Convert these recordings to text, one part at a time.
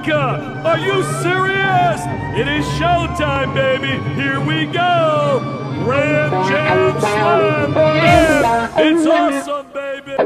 America! Are you serious? It is showtime, baby! Here we go! Ram Jam Slam! Bam! It's awesome, baby!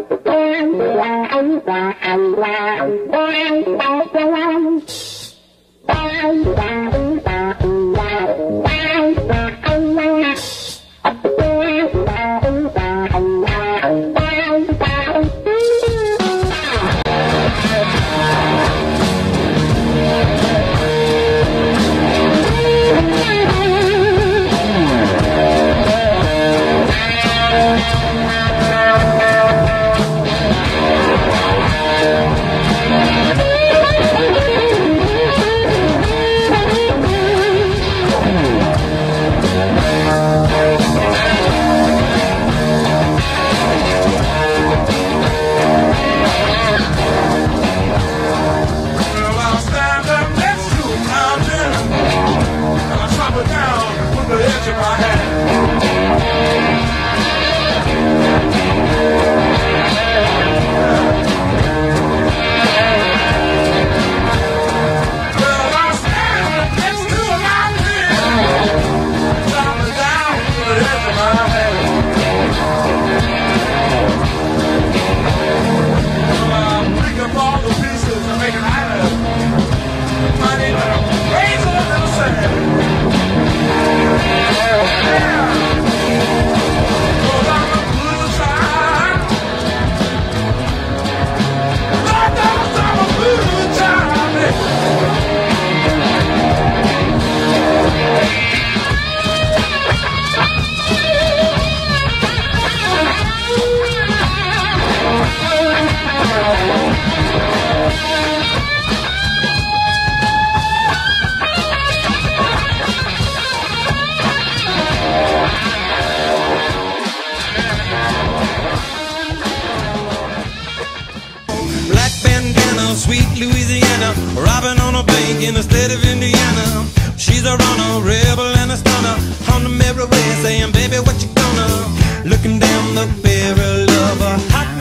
Sweet Louisiana, robbing on a bank in the state of Indiana. She's a runner, rebel and a stunner, on the merry way saying, baby, what you gonna? Looking down the barrel of a hot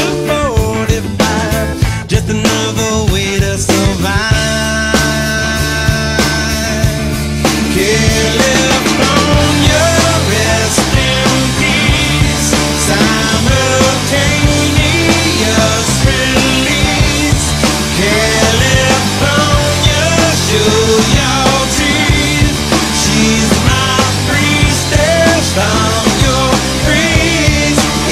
metal 45, just another way to survive. California, rest in peace, simultaneous release. California, show your teeth. She's my free station from your breeze.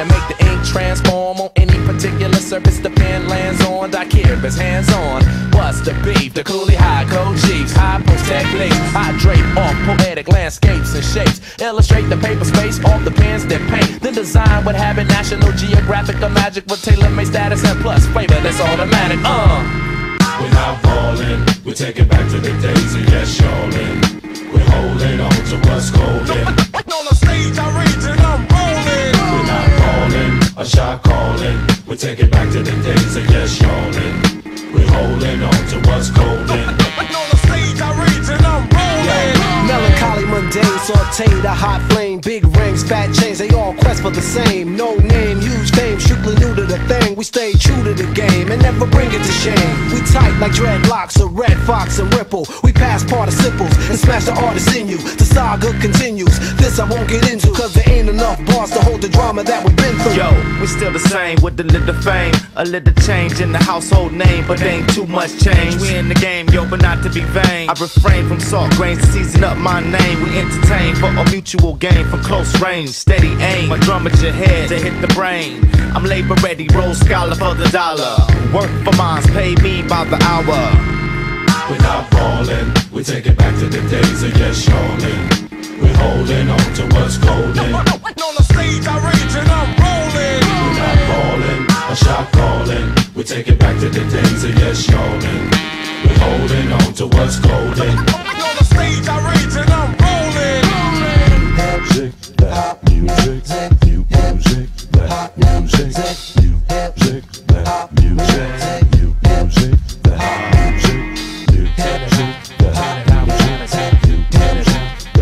to make the ink transform on any particular surface the pen lands on. I care if it's hands-on. What's the beef? The coolie high code chiefs, high post techniques, I drape off poetic landscapes and shapes, illustrate the paper space off the pens that paint, then design what habit National Geographic or Magic with tailor-made status and plus flavor that's automatic. We're not falling, we take it back to the days of yes, y'allin'. We're holding on to what's golden. On the stage I rage and I'm rolling. We're not falling, a shot calling. We take it back to the days of yes, y'allin'. We're holding on to what's golden. On the stage I rage and I'm rolling. Melancholy, mundane, sauteed, a hot flame, big rings, fat chains, they all quest for the same. No name, huge fame, strictly new to the thing. We stay true to the game and never bring it to shame. We tight like dreadlocks, a red fox and ripple. We pass participles and smash the artist in you. The saga continues. This I won't get into, cause there ain't enough bars to hold the drama that we've been through. Yo, we still the same with a little fame, a little change in the household name, but ain't too much change. We in the game, yo, but not to be vain. I refrain from salt grains to season up my name. We entertain for a mutual gain from close range, steady aim. My drum at your head to hit the brain. I'm labor ready, roll scholar for the dollar. Work for mines, pay me by the hour. We're not falling, we take it back to the days of yes, y'allin'. We're holding on to what's golden. On the stage I rage and I'm rolling. We're not falling, a shot calling. We take it back to the days of yes, y'allin'. We're holding on to what's golden. On the stage I rage and I'm rolling. Music, that music, new music, that music, music, that music, new music, that music, new music, that music, new music, that music, new music,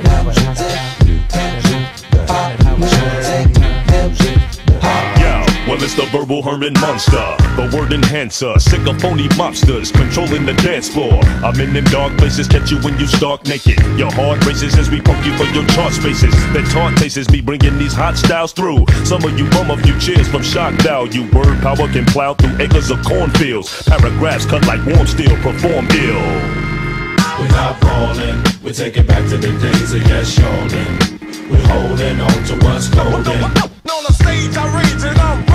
that music. Well, it's the verbal Herman monster, the word enhancer, sick of phony mobsters, controlling the dance floor. I'm in them dark places, catch you when you stark naked. Your heart races as we poke you for your chart spaces. That taunt tastes me bringing these hot styles through. Some of you bum a few cheers from shock value. Word power can plow through acres of cornfields. Paragraphs cut like warm steel, perform ill. We're not falling, we take it back to the days of yes, y'allin'. We're holding on to what's golden. On the stage I rage and I'm rolling.